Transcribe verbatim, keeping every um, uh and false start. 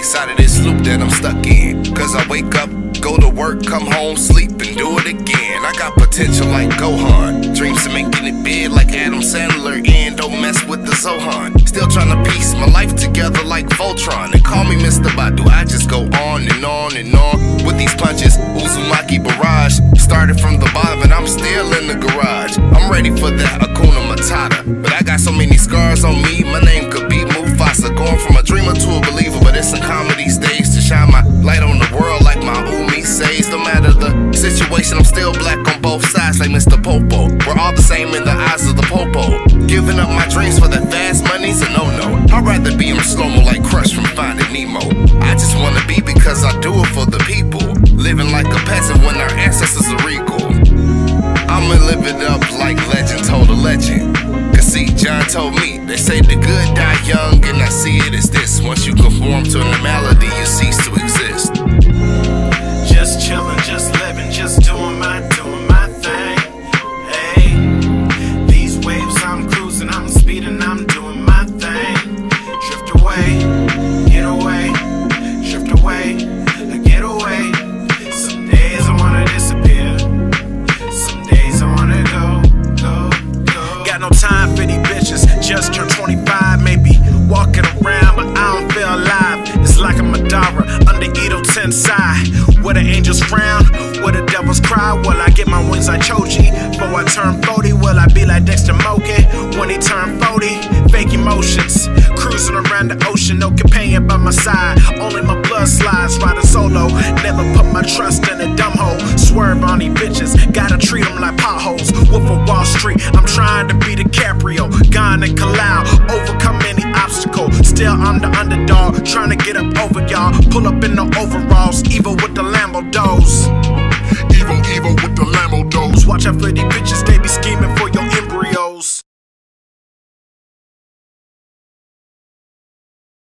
race out of this loop that I'm stuck in. Cause I wake up, go to work, come home, sleep, and do it again. I got potential like Gohan, dreams of making it big like Adam Sandler, and don't mess with the Zohan. Still trying to piece my life together like Voltron, and call me Mister Badu. I just go on and on and on with these punches. Uzumaki barrage, started from the bottom and I'm still in the garage. I'm ready for that Hakuna Matata, but I got so many scars on me. My name could be Mufasa, going from a dreamer to a believer, but it's a comedy stage to shine my light on the world like my Umi says. No matter the situation, I'm still black on both sides like Mister Popo. We're all the same in the eyes of the Popo. Giving up my dreams for the fast money's a no-no. I'd rather be in slow-mo like Crush from Finding Nemo. I just wanna be because I do it for the people, living like a peasant when our ancestors are regal. I'ma live it up like legend told a legend. Cause see, John told me, they say the good die young, and I see it as this: once you conform to normality, you cease to exist. Just chillin', just living, just doing my, doing my thing. Hey, these waves I'm cruising, I'm speeding, I'm doing my thing. Drift away, get away, drift away, get away. Some days I wanna disappear, some days I wanna go, go, go. Got no time for these bitches, just turned twenty-five, maybe walking around, but I don't feel alive. It's like a Madara under Edo Tensai, where the angels frown, where the devils cry. Will I get my wings like Choji before I turn forty? Will I be like Dexter Moken when he turned forty? Fake emotions, cruising around the ocean, no companion by my side. Only my blood slides, riding solo. Never put my trust in a dumb hole. Swerve on these bitches, gotta treat them like potholes. Wolf of Wall Street, I'm trying to be DiCaprio, Gon and Kalal, overcome any obstacle. Still I'm the underdog, trying to get up over y'all. Pull up in the overalls, evil with the Lambo doors. Evil, evil with the Lambo doors. Watch out for these bitches, they